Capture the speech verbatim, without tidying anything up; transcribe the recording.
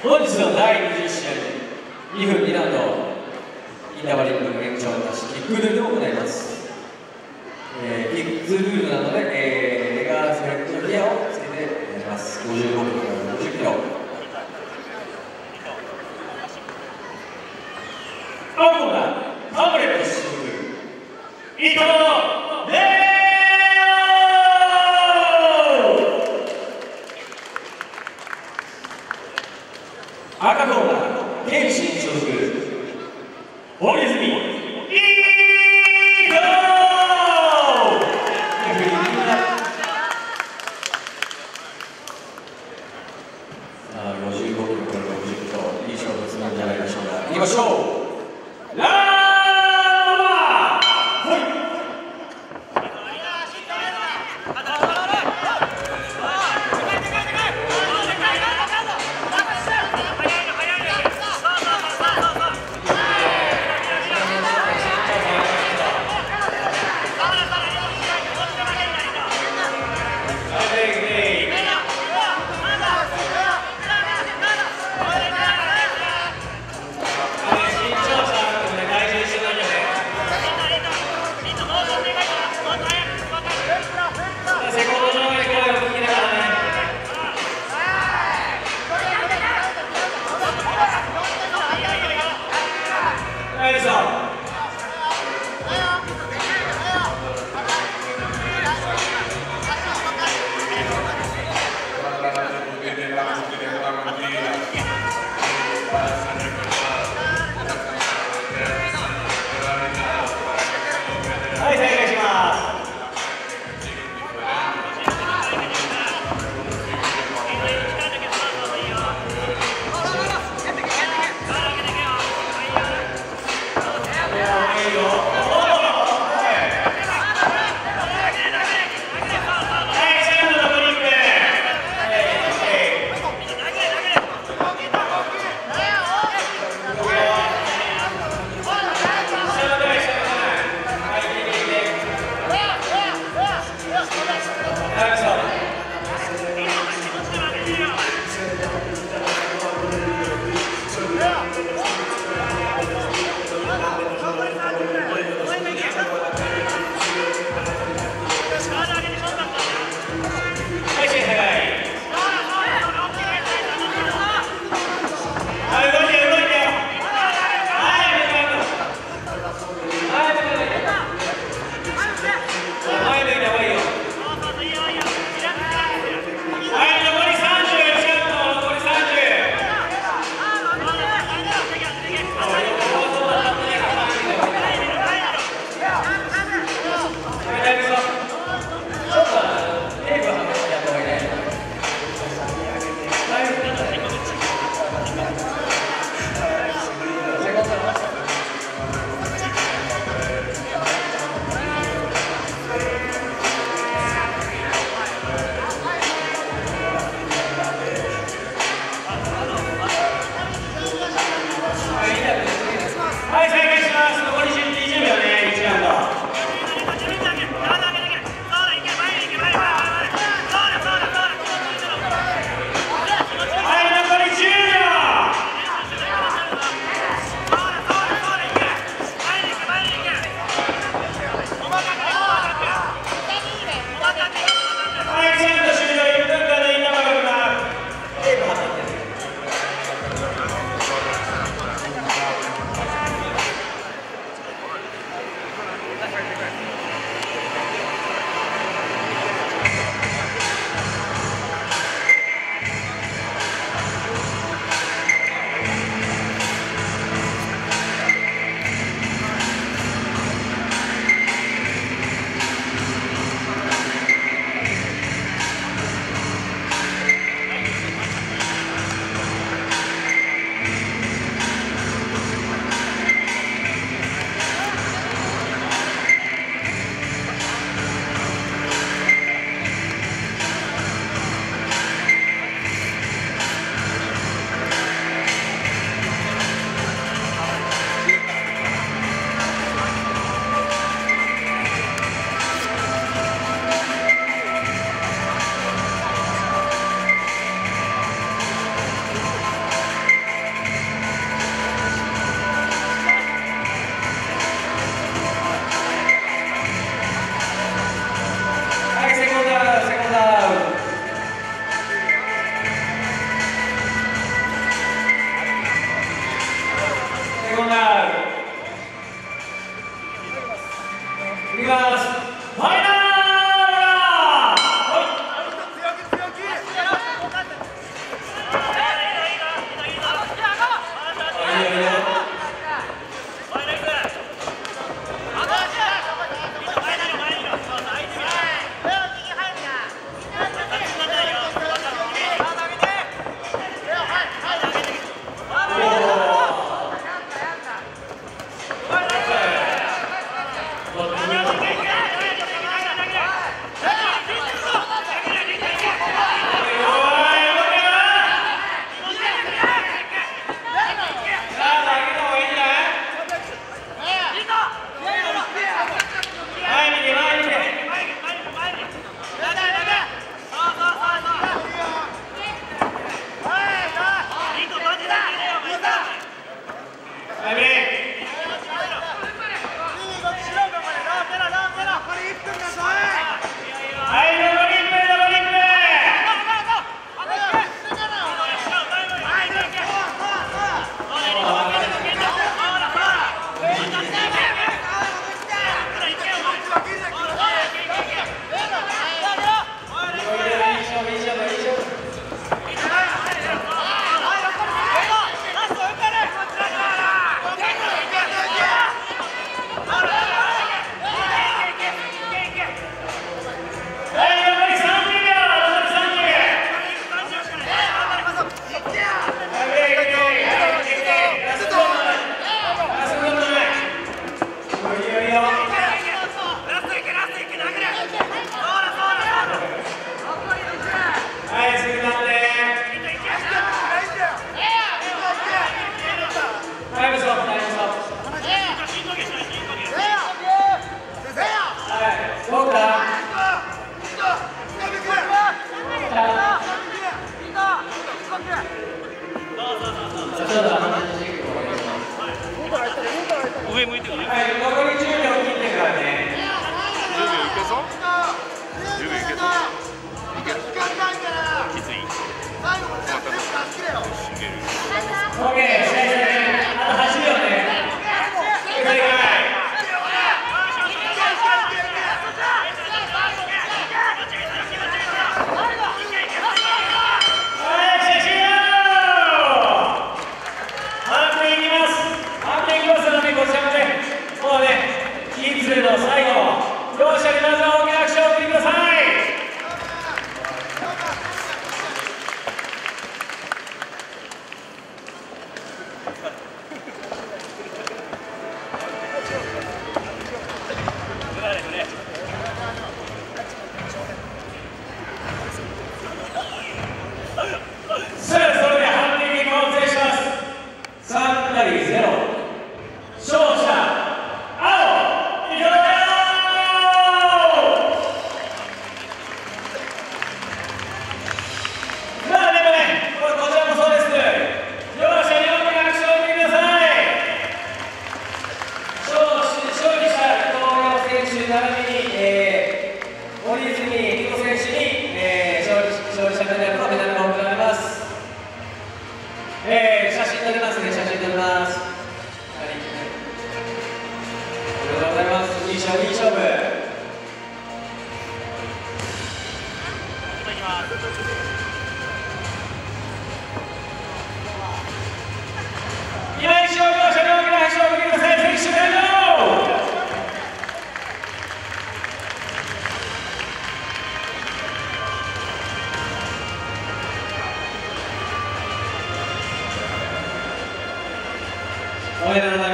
本日のだいにじゅう試合にふんにラウンドインターバルリングの延長なしキックルールを行います、えー、キックルールなので、えー、レガースヘッドギアをつけてやります。ごじゅうごキロからろくじゅっキロ。青コーナータブレット所属伊藤レ赤コーナー、謙信所属、堀泉伊藤。さあ、ごじゅうごキロからろくじゅっキロ、いい勝負するんじゃないでしょうか。いきましょう。はい、残りさんじゅういち今一勝負の車両から拍手をお送りください。選手完了。おめでとうございます。